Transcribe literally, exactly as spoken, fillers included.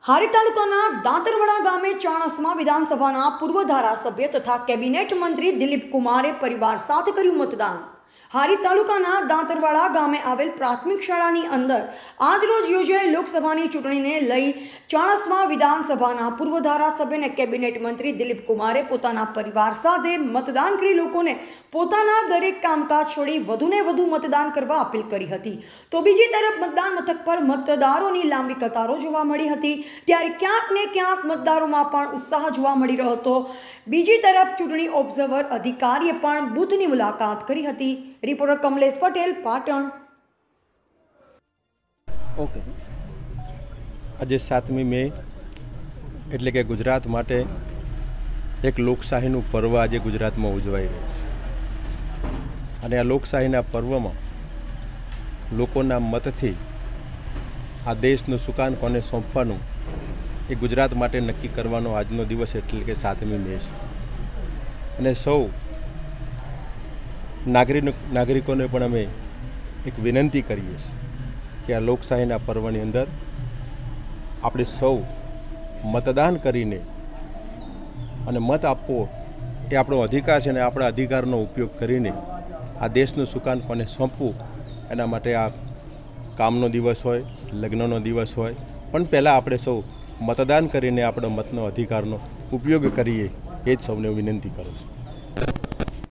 હારી તાલુકાના દાંતરવાડા ગામે ચાણસમા વિધાનસભાના પૂર્વ ધારાસભ્ય તથા કેબિનેટ મંત્રી દિલીપ કુમારે પરિવાર સાથે કર્યું મતદાન। હારી તાલુકાના દાંતરવાડા ગામે આવેલ પ્રાથમિક શાળાની અંદર આજરોજ યોજાયેલ લોકસભાની ચૂંટણીને લઈ ચાણસમા વિધાનસભાના પૂર્વ ધારાસભ્ય અને કેબિનેટ મંત્રી દિલીપ કુમારે પોતાના પરિવાર સાથે મતદાન કરી લોકોને પોતાના દરેક કામકાજ છોડી વધુને વધુ મતદાન કરવા અપીલ કરી હતી। તો બીજી તરફ મતદાન મથક પર મતદારોની લાંબી કતારો જોવા મળી હતી, ત્યારે ક્યાંક ને ક્યાંક મતદારોમાં પણ ઉત્સાહ જોવા મળી રહ્યો હતો। બીજી તરફ ચૂંટણી ઓબ્ઝર્વર અધિકારીએ પણ બૂથની મુલાકાત કરી હતી। रिपोर्टर कमलेश पटेल पाटण। ओके आज सातमी मे एटले के गुजरात माटे एक लोकशाहीनु पर्व आज गुजरात में उजवाई रह्युं छे अने आ लोकशाहीना पर्वमां लोकोना मतथी आ देशनुं सुकान कोने सोंपवानुं ए गुजरात माटे नक्की करवानो आजनो दिवस एटले के सातमी मे छे अने सौ नागरिक नागरिकों ने पण अमे एक विनंती करीए कि आ लोकशाहीना पर्वनी अंदर आपणे सौ मतदान करीने अने मत आपवो ए आपणो अधिकार छे ने आपणा अधिकारनो उपयोग करीने आ देशनुं सुकान कोने सोंपवुं एना माटे आ कामनो दिवस होय, लग्ननो दिवस होय, पण पहेला आपणे सौ मतदान करीने आपणो मतनो अधिकारनो उपयोग करीए ए ज सौने विनंती करूं छुं।